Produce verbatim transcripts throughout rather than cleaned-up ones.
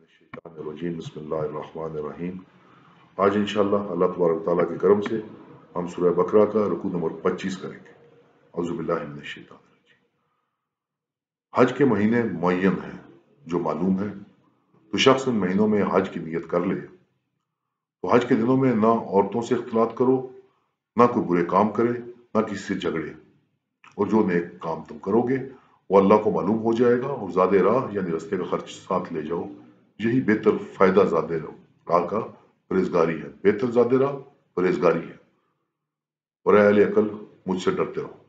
मिनश्शैतानिर्रजीम बिस्मिल्लाहिर्रहमानिर्रहीम। आज इंशाअल्लाह अल्लाह तबारक ताला के करम से हम सूरह बकरा का रुकू नंबर पच्चीस करेंगे। औज़ुबिल्लाहि मिनश्शैतानिर्रजीम। हज के महीने मुअय्यन हैं जो मालूम है, तो शख्स इन महीनों में हज की नीयत कर ले। तो हज के दिनों में ना औरतों से इख्तिलात करो, ना कोई बुरे काम करे, ना किसी से झगड़े, और जो नेक काम तुम करोगे वो अल्लाह को मालूम हो जाएगा। और ज़ादे राह यानी रस्ते का खर्च साथ ले जाओ, यही बेहतर फायदा ज़ादे राह का परहेजगारी है। बेहतर ज़ादे राह परहेजगारी है। और ऐ अहले अकल, मुझसे डरते रहो।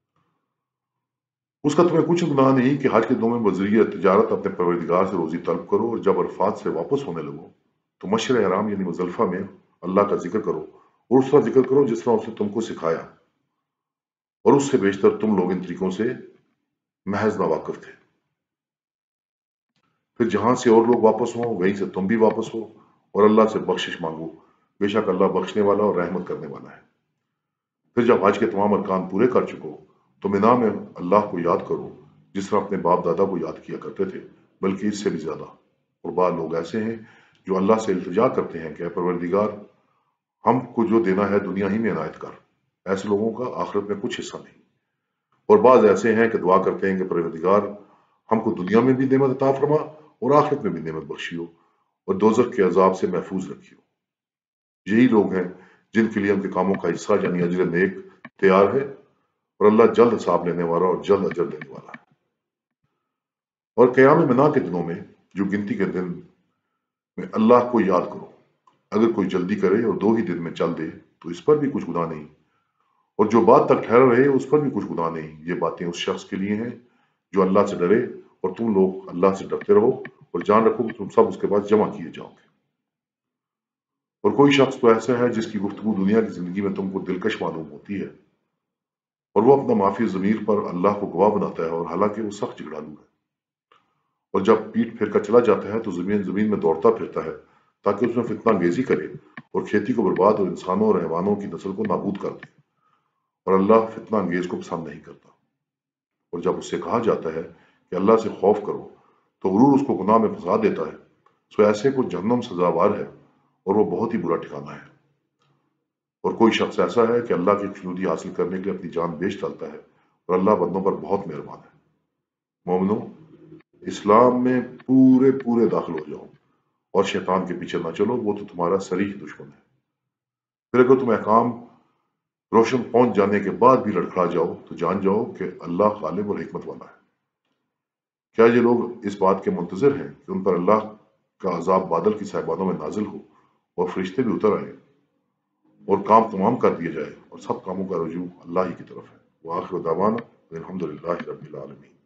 उसका तुम्हें कुछ गुनाह नहीं कि हज के दिनों में बज़रिया तिजारत अपने परवरदिगार से रोजी तलब करो, और जब अरफात से वापस होने लगो तो मशर हराम यानी मुज़दलिफा में अल्लाह का जिक्र करो, और उसका जिक्र करो जिस तरह उसने तुमको सिखाया, और उससे बेशतर तुम लोग इन तरीकों से महज नावाकिफ थे। फिर जहां से और लोग वापस हों वहीं से तुम भी वापस हो, और अल्लाह से बख्शिश मांगो, बेशक अल्लाह बख्शने वाला और रहमत करने वाला है। फिर जब हज के तमाम अरकान पूरे कर चुको तो मिना में अल्लाह को याद करो जिस तरह अपने बाप दादा को याद किया करते थे, बल्कि इससे भी ज्यादा। और बाद लोग ऐसे हैं जो अल्लाह से इल्तिजा करते हैं कि परवरदिगार, हमको जो देना है दुनिया ही में इनायत कर। ऐसे लोगों का आखिरत में कुछ हिस्सा नहीं। और बाज ऐसे हैं कि दुआ करते हैं कि परवरदिगार, हमको दुनिया में भी नेमत अता फरमा और आखिरत में भी नेमत बख्शियो, और दोजख के अजाब से महफूज रखियो। यही लोग हैं जिनके लिए उनके कामों का हिस्सा यानी अजर नेक तैयार है, और अल्लाह जल्द हिसाब लेने वाला और जल्द अजर देने वाला है। और क़याम मिना के दिनों में जो गिनती के दिन में अल्लाह को याद करो। अगर कोई जल्दी करे और दो ही दिन में चल दे तो इस पर भी कुछ गुनाह नहीं, और जो बात तक ठहरा रहे उस पर भी कुछ गुनाह नहीं। ये बातें उस शख्स के लिए हैं जो अल्लाह से डरे, और तुम लोग अल्लाह से डरते रहो, और जान रखो कि तुम सब उसके पास जमा किए जाओगे। और कोई शख्स तो ऐसा है जिसकी गुफ्तगू दुनिया की जिंदगी में तुमको दिलकश मालूम होती है, और वो अपना माफी ज़मीर पर अल्लाह को गवाह बनाता है, और हालांकि वो सख्त झगड़ालू है। और जब पीठ फेर कर चला जाता है तो जमीन जमीन में दौड़ता फिरता है ताकि उसमें फितना अंगेजी करे और खेती को बर्बाद और इंसानों और हैवानों की नस्ल को नाबूद कर दे। और अल्लाह फितना अंगेज को पसंद नहीं करता। और जब उससे कहा जाता है कि अल्लाह से खौफ करो तो गुरूर उसको गुनाह में फंसा देता है। सो ऐसे को जहन्नम सजावार है, और वो बहुत ही बुरा ठिकाना है। और कोई शख्स ऐसा है कि अल्लाह की खुशनुदी हासिल करने के लिए अपनी जान बेच डालता है, और अल्लाह बंदों पर बहुत मेहरबान है। मोमिनो, इस्लाम में पूरे पूरे दाखिल हो जाओ, और शैतान के पीछे ना चलो, वो तो तुम्हारा सरीह दुश्मन है। फिर अगर तुम अहकाम रोशन पहुंच जाने के बाद भी लड़खड़ा जाओ तो जान जाओ कि अल्लाह गालिब और हिकमत वाला है। क्या ये लोग इस बात के मुंतजर हैं कि उन पर अल्लाह का अजाब बादल की साहिबानों में नाजिल हो, और फरिश्ते भी उतर आए, और काम तमाम कर दिए जाए, और सब कामों का रुजू अल्लाह ही की तरफ है। वो आखिर दावाना अल्हम्दुलिल्लाहि रब्बिल आलमीन।